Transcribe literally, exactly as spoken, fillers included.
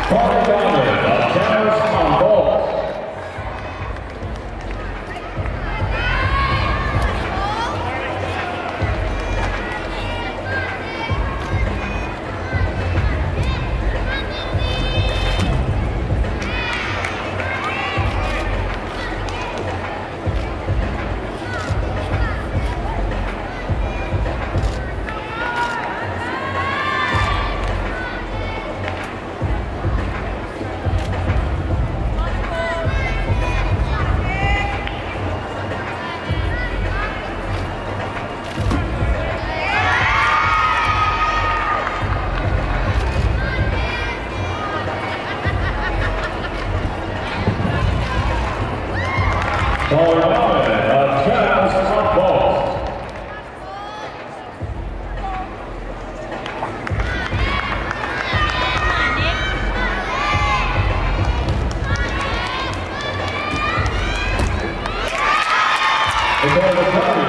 Corey Donovan of Tennis on Balls. Corey Donovan of Tennis on Balls. It's over